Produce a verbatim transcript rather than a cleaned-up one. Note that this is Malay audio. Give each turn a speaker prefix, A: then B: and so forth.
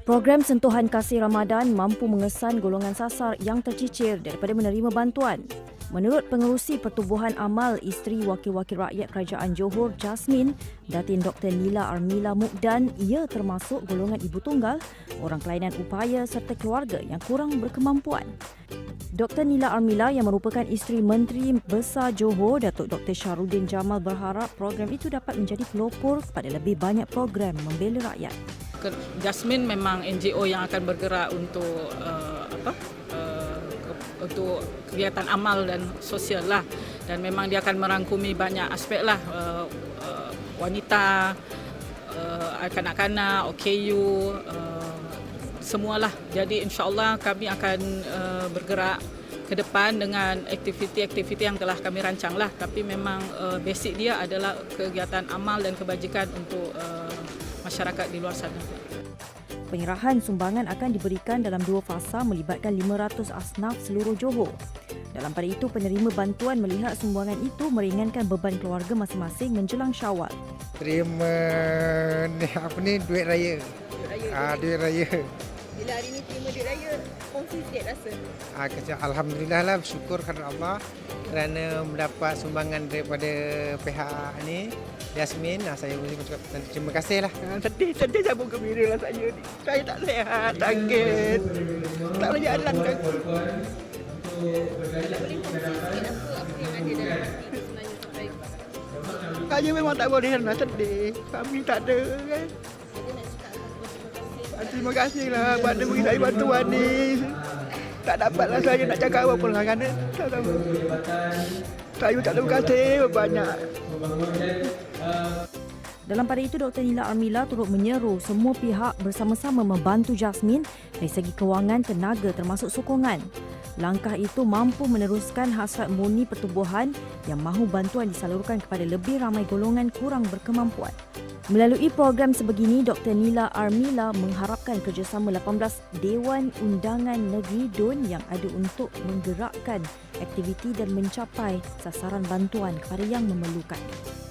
A: Program Sentuhan Kasih Ramadan mampu mengesan golongan sasar yang tercicir daripada menerima bantuan. Menurut Pengerusi Pertubuhan Amal Isteri Wakil-Wakil Rakyat Kerajaan Johor, Jasmine, Datin Doktor Nila Armila Mukdan, ia termasuk golongan ibu tunggal, orang kelainan upaya serta keluarga yang kurang berkemampuan. Doktor Nila Armila yang merupakan isteri Menteri Besar Johor, Datuk Doktor Syahrudin Jamal berharap program itu dapat menjadi pelopor kepada lebih banyak program membela rakyat.
B: Jasmine memang N G O yang akan bergerak untuk uh, apa uh, untuk kegiatan amal dan sosial lah, dan memang dia akan merangkumi banyak aspek lah, uh, uh, wanita, uh, kanak-kanak, O K U, uh, semualah. Jadi insya-Allah kami akan uh, bergerak ke depan dengan aktiviti-aktiviti yang telah kami rancang lah, tapi memang uh, basic dia adalah kegiatan amal dan kebajikan untuk uh, masyarakat di luar sana.
A: Penyerahan sumbangan akan diberikan dalam dua fasa melibatkan lima ratus asnaf seluruh Johor. Dalam pada itu, penerima bantuan melihat sumbangan itu meringankan beban keluarga masing-masing menjelang Syawal.
C: Terima apa ni duit raya.
D: Duit raya.
C: Ah, duit raya.
D: Bila hari ni terima duit raya, kongsi sikit rasa.
C: Ah, kecil, alhamdulillah lah, bersyukur kepada Allah kerana mendapat sumbangan daripada pihak ni Jasmine. Nah, saya mengucapkan terima kasih lah.
D: Sedih, sedih cabut gembira lah saya ni. Saya tak sihat, sakit. Tak boleh jalan kaki. Saya memang tak boleh nak sedih. Kami tak ada kan. Terima kasihlah pada bagi saya bantuan ni. Tak dapatlah saya nak cakap apa lah kerana tak tahu. Saya tak terima kasih banyak.
A: Dalam pada itu, Doktor Nila Armila turut menyeru semua pihak bersama-sama membantu Jasmine dari segi kewangan, tenaga termasuk sokongan. Langkah itu mampu meneruskan hasrat murni pertubuhan yang mahu bantuan disalurkan kepada lebih ramai golongan kurang berkemampuan. Melalui program sebegini, Doktor Nila Armila mengharapkan kerjasama lapan belas Dewan Undangan Negeri D U N yang ada untuk menggerakkan aktiviti dan mencapai sasaran bantuan kepada yang memerlukan.